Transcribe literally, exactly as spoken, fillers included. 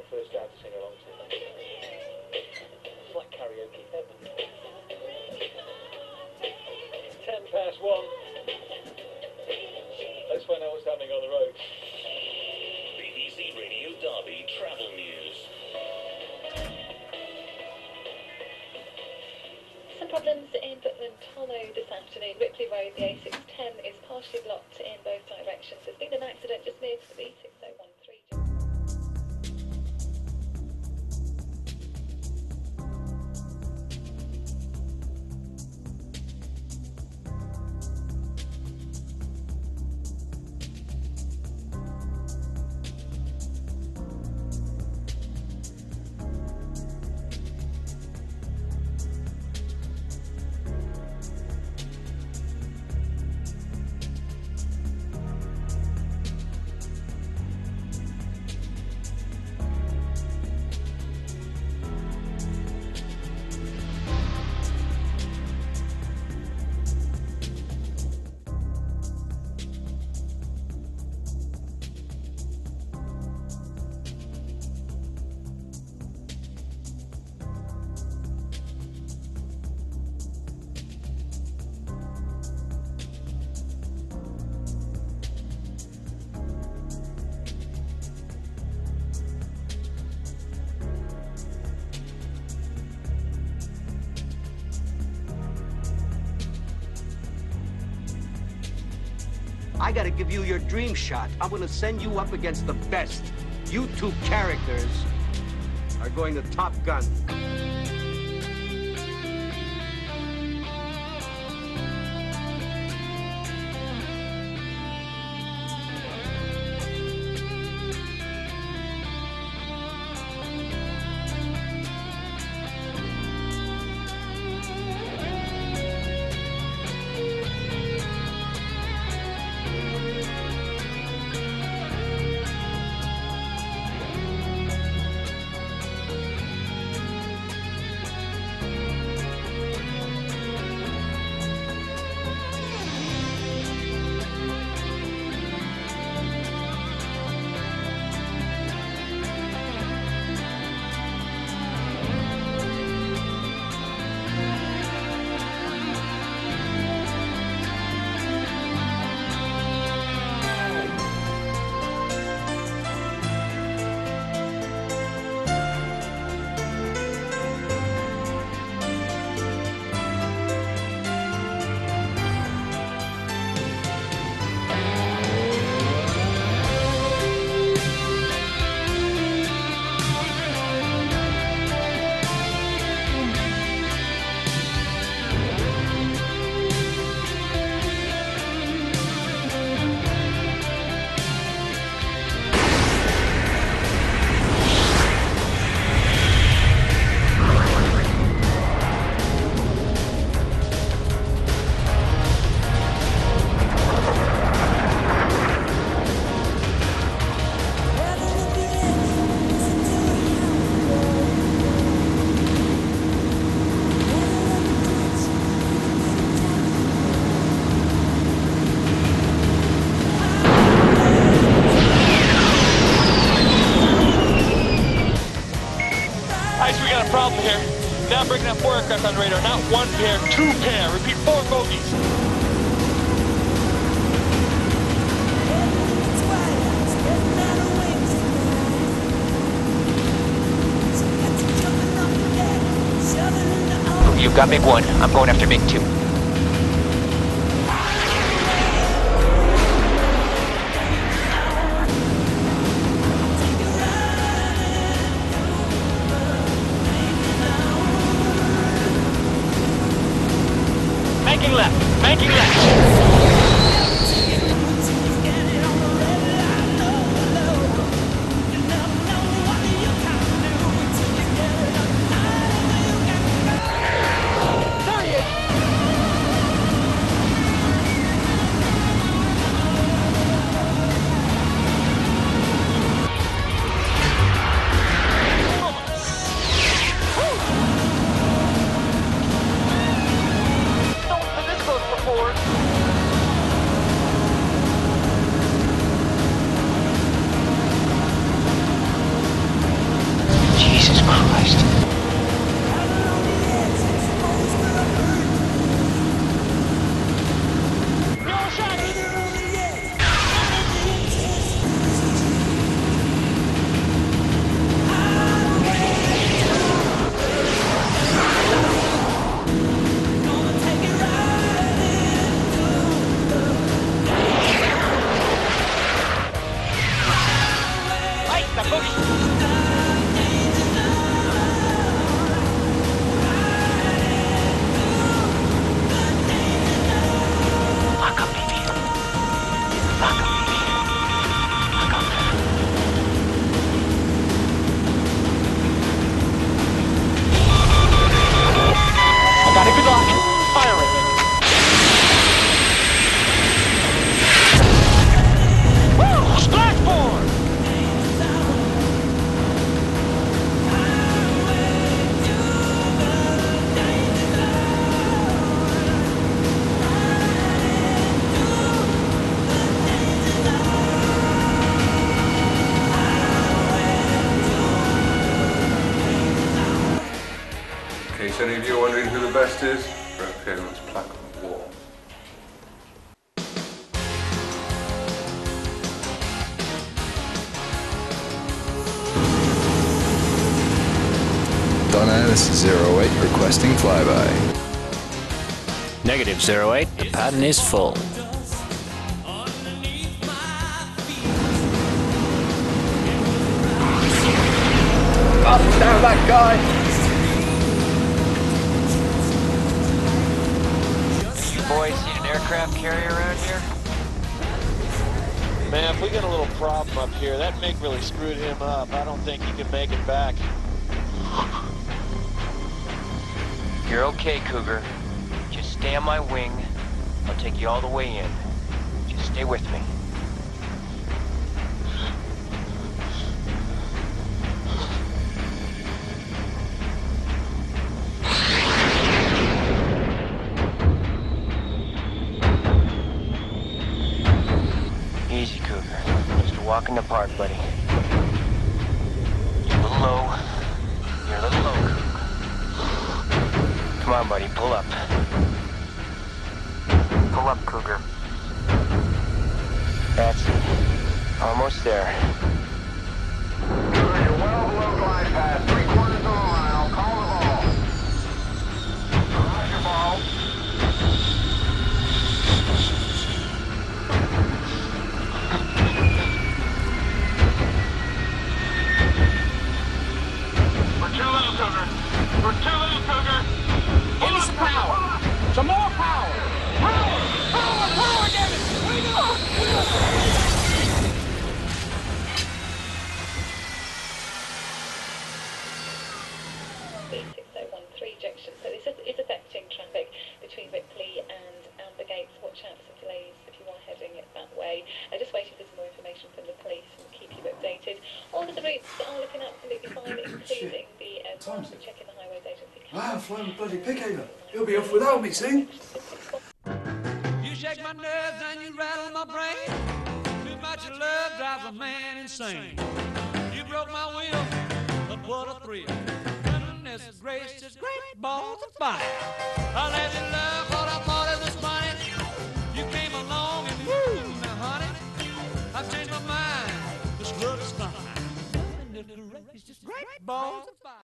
first dad to sing along to. It's like karaoke heaven. Ten past one. Let's find out what's happening on the road. B B C Radio Derby travel news. Some problems in Butland Hollow this afternoon. Ripley Road, the A six ten is partially blocked in both directions. There's been an accident just near to the B six oh one three. I gotta give you your dream shot. I'm gonna send you up against the best. You two characters are going to Top Gun. Problem here. Now bringing up four aircraft on radar, not one pair, two pair. Repeat, four bogies. You've got MiG one. I'm going after MiG two. Banking left, banking left. Before. case any of you are wondering who the best is, her appearance plaque on the wall. Donair, this is zero eight requesting flyby. Negative zero eight, the pattern is full. Up down that guy! You boys seen an aircraft carrier around here? Man, if we got a little problem up here, that MiG really screwed him up. I don't think he can make it back. You're okay, Cougar. Just stay on my wing. I'll take you all the way in. Just stay with me. Easy, Cougar. Just a walk in the park, buddy. You're a little low. You're a little low, Cougar. Come on, buddy, pull up. Pull up, Cougar. That's it. Almost there. Cougar, you're well below glide path. Three quarters of a mile. Call the ball. Roger, ball. We're too low, Cougar. We're too low, Cougar. Give me some power! Some more power! Power! Power! Power, damn it! Wait up! B six oh one three junction. So this is, is affecting traffic between Ripley and Amber Gates. Watch out for some delays if you are heading that way. I'm just waiting for some more information from the police and keep you updated. All of the routes are looking absolutely fine, including the um, checking the highways agency. Wow, I'm flying with bloody Pickhaver. He'll be off without me, see? You shake my nerves and you rattle my brain. Too much love drives a man insane. You broke my will, but what a thrill. Goodness gracious, great balls of fire. I let you love what I thought it was funny. You came along and woo, now honey, I've changed my mind. This love is fine. Goodness gracious, great balls of fire.